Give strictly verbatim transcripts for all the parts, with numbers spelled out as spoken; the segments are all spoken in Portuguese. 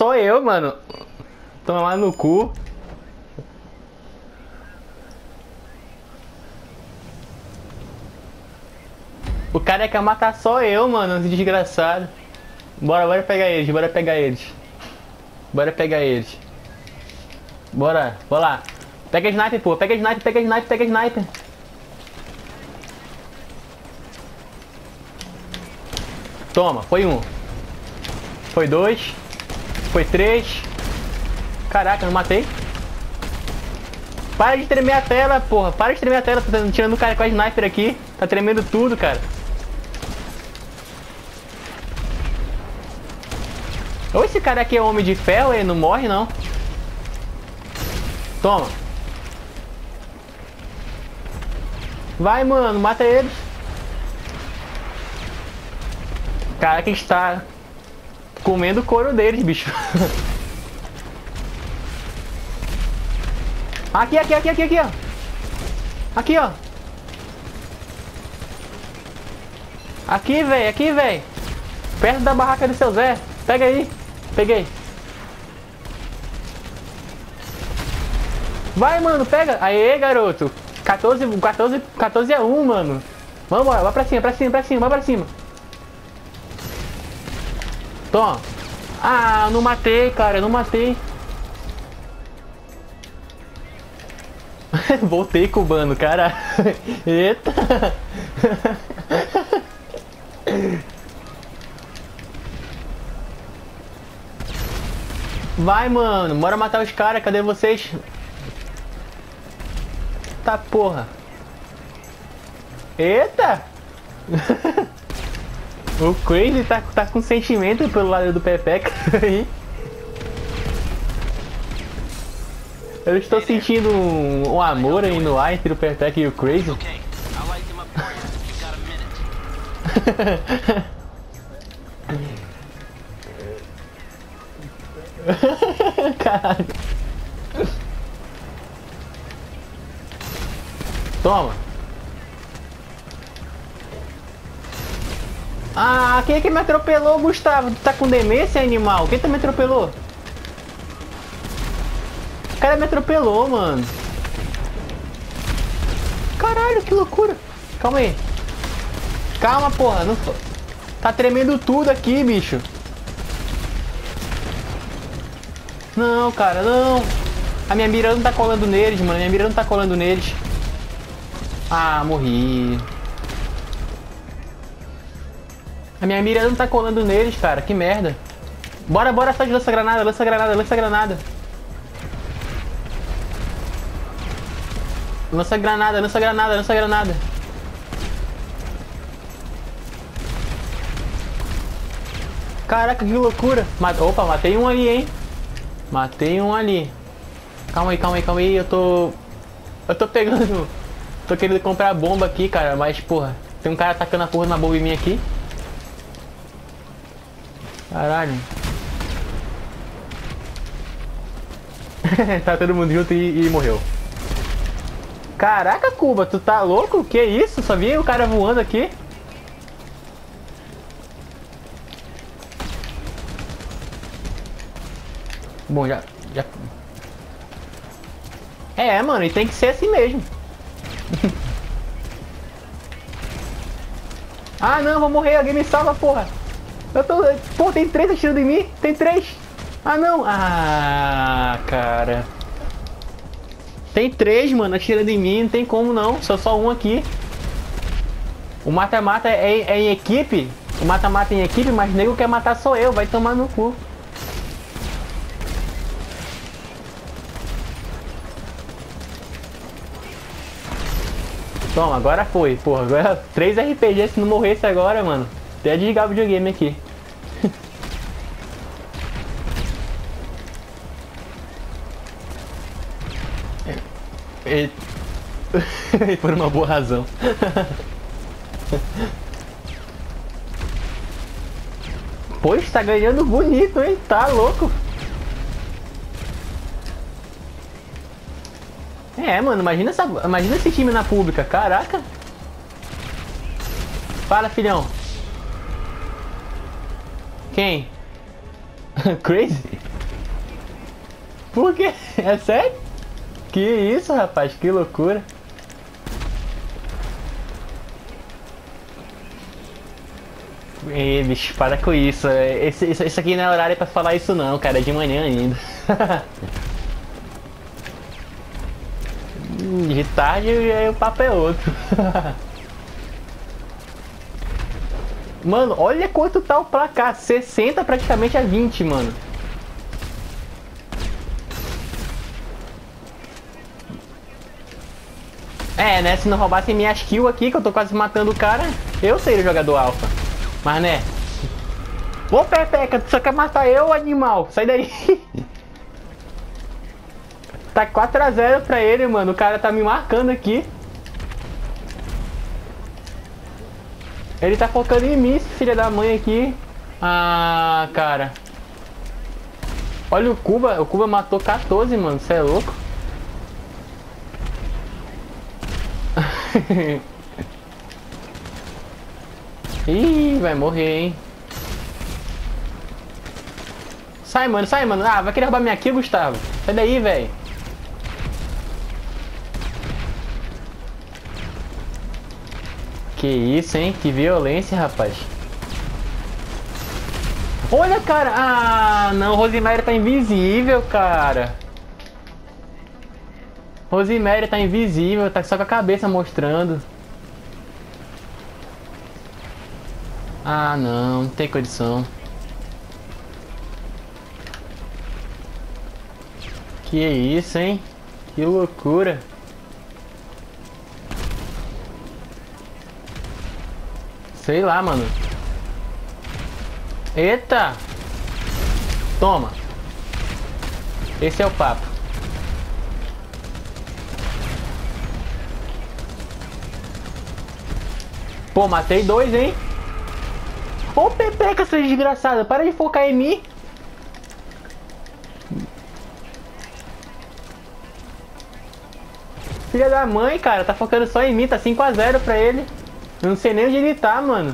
só eu, mano. Toma lá no cu. O cara quer matar só eu, mano, esse desgraçado. Bora, bora pegar eles, bora pegar eles. Bora pegar eles. Bora, bora lá. Pega a sniper, pô. Pega a sniper, pega a sniper, pega a sniper. Toma, foi um. Foi dois. Foi três. Caraca, não matei. Para de tremer a tela, porra. Para de tremer a tela. Tô tirando o cara com a sniper aqui. Tá tremendo tudo, cara. Ou esse cara aqui é homem de ferro, ele não morre, não. Toma. Vai, mano, mata eles. Caraca, está comendo o couro deles, bicho. Aqui, aqui, aqui, aqui, aqui, ó. Aqui, ó. Aqui, velho, aqui, velho. Perto da barraca do seu Zé. Pega aí. Peguei. Vai, mano, pega. Aê, garoto. quatorze, quatorze, quatorze a um, mano. Vambora, vai pra cima, pra cima, pra cima, vai pra cima. Toma. Ah, não matei, cara, eu não matei. Voltei cubano, cara. Eita. Vai, mano, bora matar os caras, cadê vocês? Tá porra. Eita. O Crazy tá, tá com sentimento pelo lado do Pepeca aí. Eu estou sentindo um, um amor aí no ar entre o Pepeca e o Crazy. Caralho. Toma. Ah, quem é que me atropelou, Gustavo? Tu tá com demência, animal? Quem tu me atropelou? O cara me atropelou, mano. Caralho, que loucura. Calma aí. Calma, porra. Não... Tá tremendo tudo aqui, bicho. Não, cara, não. A minha mira não tá colando neles, mano. A minha mira não tá colando neles. Ah, morri. A minha mira não tá colando neles, cara. Que merda. Bora, bora só de lança-granada, lança-granada, lança-granada. Lança-granada, lança-granada, lança-granada. Caraca, que loucura. Opa, matei um ali, hein. Matei um ali. Calma aí, calma aí, calma aí. Eu tô... Eu tô pegando... Tô querendo comprar bomba aqui, cara. Mas, porra, tem um cara atacando a porra na bomba em mim aqui. Caralho. Tá todo mundo junto e, e morreu. Caraca, Cuba, tu tá louco? Que isso? Só vi o cara voando aqui. Bom, já... já... É, mano, e tem que ser assim mesmo. Ah, não, vou morrer. Alguém me salva, porra. Eu tô... Pô, tem três atirando em mim. Tem três. Ah, não. Ah, cara. Tem três, mano, atirando em mim. Não tem como, não. Sou só um aqui. O mata-mata é, é em equipe. O mata-mata em equipe, mas o nego quer matar só eu. Vai tomar no cu. Toma, agora foi. Porra, agora três R P G. Se não morresse agora, mano. Até desligar o videogame aqui. E... Por uma boa razão. Pois, tá ganhando bonito, hein? Tá louco. É, mano, imagina, essa, imagina esse time na pública. Caraca. Fala, filhão. Quem? Crazy? Por quê? É sério? Que isso, rapaz? Que loucura. Ê, bicho, para com isso. Esse, isso. Isso aqui não é horário pra falar isso não, cara. É de manhã ainda. De tarde aí o papo é outro. Mano, olha quanto tá o placar. sessenta praticamente a vinte, mano. É, né? Se não roubassem minhas kills aqui, que eu tô quase matando o cara, eu seria o jogador alfa. Mas, né? Ô, Pepeca, tu só quer matar eu, animal? Sai daí. Tá quatro a zero pra ele, mano. O cara tá me marcando aqui. Ele tá focando em mim, esse filho da mãe aqui. Ah, cara. Olha o Cuba. O Cuba matou quatorze, mano. Você é louco? Ih, vai morrer, hein? Sai, mano. Sai, mano. Ah, vai querer roubar minha kill, Gustavo? Sai daí, velho. Que isso, hein? Que violência, rapaz. Olha, cara. Ah, não. Rosemary tá invisível, cara. Rosemary tá invisível. Tá só com a cabeça mostrando. Ah, não. Não tem condição. Que isso, hein? Que loucura. Sei lá, mano. Eita! Toma. Esse é o papo. Pô, matei dois, hein? Ô, Pepeca, sua desgraçada. Para de focar em mim. Filha da mãe, cara. Tá focando só em mim. Tá cinco a zero pra ele. Eu não sei nem onde ele tá, mano.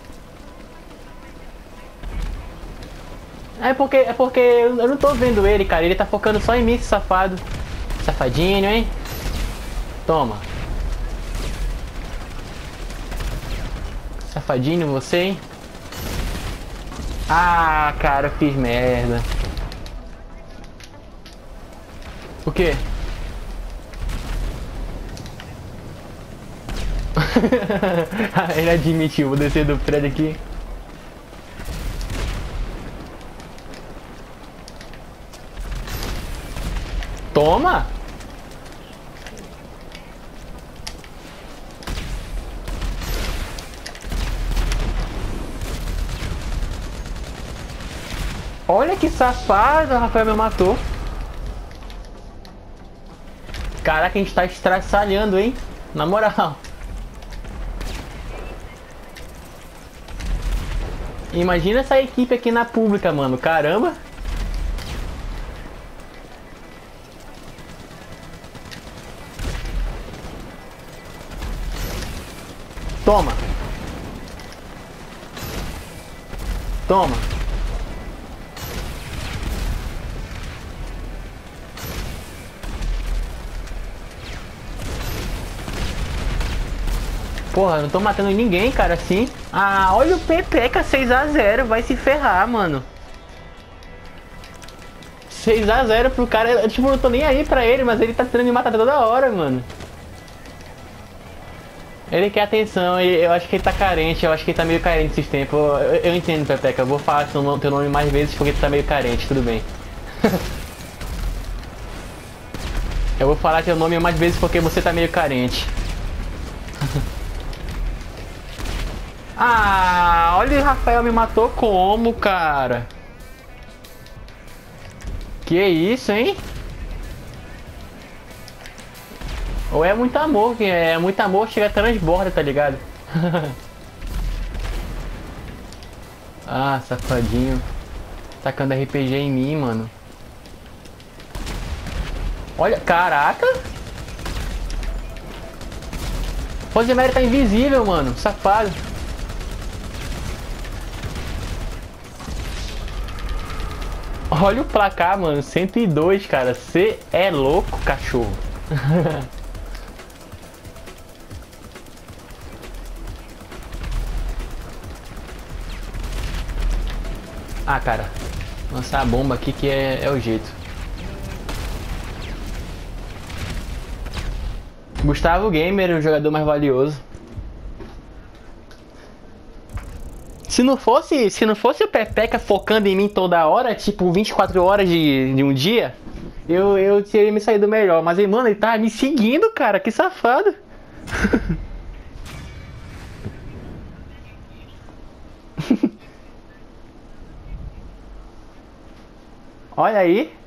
É porque, é porque eu não tô vendo ele, cara. Ele tá focando só em mim, esse safado. Safadinho, hein? Toma. Safadinho você, hein? Ah, cara, eu fiz merda. O quê? Ele admitiu, vou descer do prédio aqui. Toma! Olha que safado, o Rafael me matou. Caraca, a gente tá estraçalhando, hein? Na moral. Imagina essa equipe aqui na pública, mano. Caramba. Toma. Toma. Porra, não tô matando ninguém, cara, assim. Ah, olha o Pepeca, seis a zero. Vai se ferrar, mano. seis a zero pro cara. Eu, tipo, não tô nem aí pra ele, mas ele tá tentando me matar toda hora, mano. Ele quer atenção, e eu acho que ele tá carente. Eu acho que ele tá meio carente esses tempos. Eu, eu, eu entendo, Pepeca. Eu vou falar teu nome, teu nome mais vezes porque tu tá meio carente, tudo bem. Eu vou falar teu nome mais vezes porque você tá meio carente. Ah, olha o Rafael me matou como, cara? Que isso, hein? Ou é muito amor, que é muito amor, chega transborda, tá ligado? Ah, safadinho. Tacando R P G em mim, mano. Olha, caraca! Rosemary tá invisível, mano. Safado. Olha o placar, mano. cento e dois, cara. Você é louco, cachorro. Ah, cara. Lançar a bomba aqui que é, é o jeito. Gustavo Gamer, o jogador mais valioso. Se não fosse, se não fosse o Pepeca focando em mim toda hora, tipo vinte e quatro horas de, de um dia, eu, eu teria me saído melhor. Mas, mano, ele tá me seguindo, cara, que safado. Olha aí.